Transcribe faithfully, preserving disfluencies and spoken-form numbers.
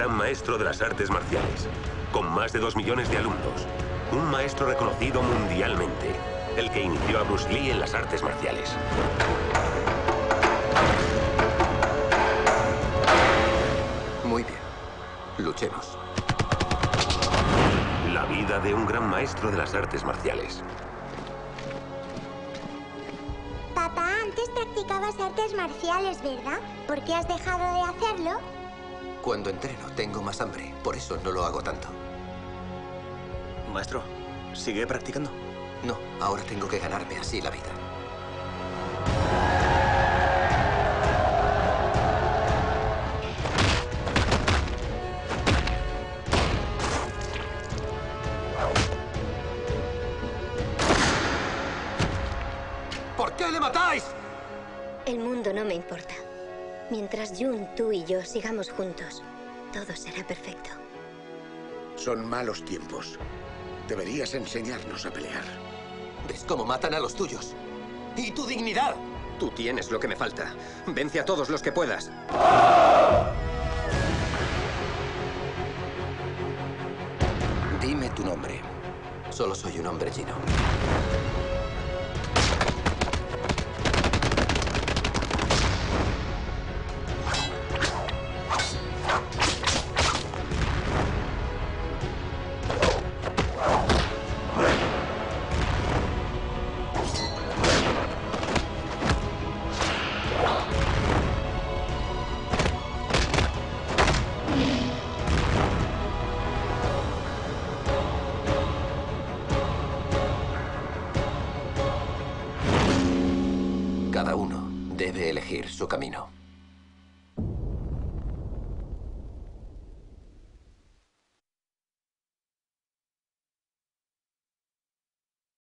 gran maestro de las artes marciales, con más de dos millones de alumnos. Un maestro reconocido mundialmente, el que inició a Bruce Lee en las artes marciales. Muy bien. Luchemos. La vida de un gran maestro de las artes marciales. Papá, antes practicabas artes marciales, ¿verdad? ¿Por qué has dejado de hacerlo? Cuando entreno tengo más hambre, por eso no lo hago tanto. Maestro, ¿sigue practicando? No, ahora tengo que ganarme así la vida. ¿Por qué le matáis? El mundo no me importa. Mientras Jun, tú y yo sigamos juntos, todo será perfecto. Son malos tiempos. Deberías enseñarnos a pelear. ¿Ves cómo matan a los tuyos? ¡Y tu dignidad! Tú tienes lo que me falta. Vence a todos los que puedas. Dime tu nombre. Solo soy un hombre chino. Cada uno debe elegir su camino.